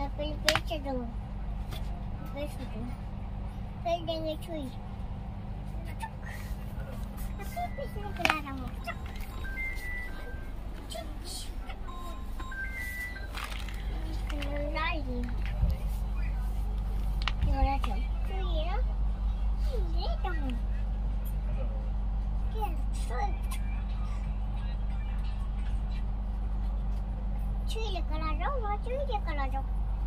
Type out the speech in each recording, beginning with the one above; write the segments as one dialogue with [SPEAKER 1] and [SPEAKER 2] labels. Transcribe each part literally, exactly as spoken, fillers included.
[SPEAKER 1] पहले पेट चढ़ो, पेट चढ़ो, फिर देंगे छुई। अभी पिछले खिला रहा हूँ। लाली, ये वाला चल, छुई ना, ये तो है, क्या छुई, छुई लेकर आ जाओ, वहाँ छुई लेकर आ जाओ।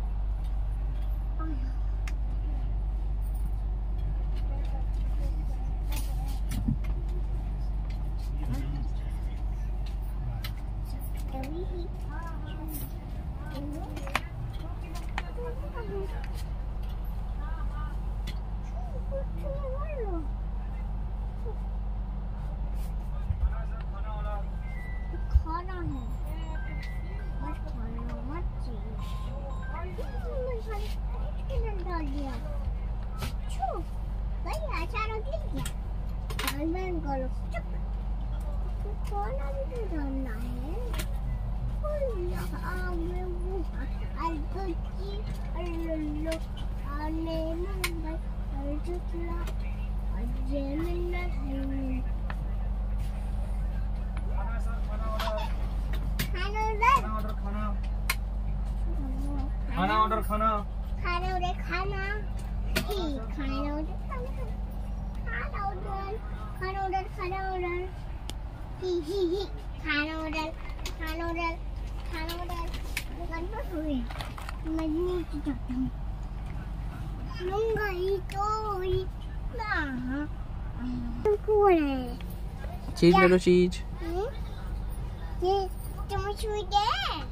[SPEAKER 2] खाना ऑर्डर खाना
[SPEAKER 1] खाना ऑर्डर खाना ही खाना ऑर्डर खाना ऑर्डर खाना ऑर्डर खाना ऑर्डर ही ही ही खाना ऑर्डर खाना ऑर्डर खाना ऑर्डर दुकान पर हुए मैं नीचे जाता हूँ लूँगा ही तो इतना कौन है
[SPEAKER 2] चीज ले लो चीज
[SPEAKER 1] ये तुम छुई दे